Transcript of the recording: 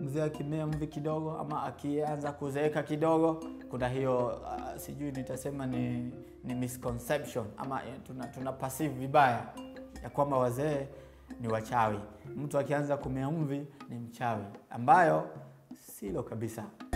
mzee akimea mvi kidogo ama akianza kuzeeka kidogo, kuna hiyo sijui nitasema ni misconception ama tuna perceive vibaya ya kwamba wazee ni wachawi. Mtu akianza kumea mvi ni mchawi, ambayo silo kabisa.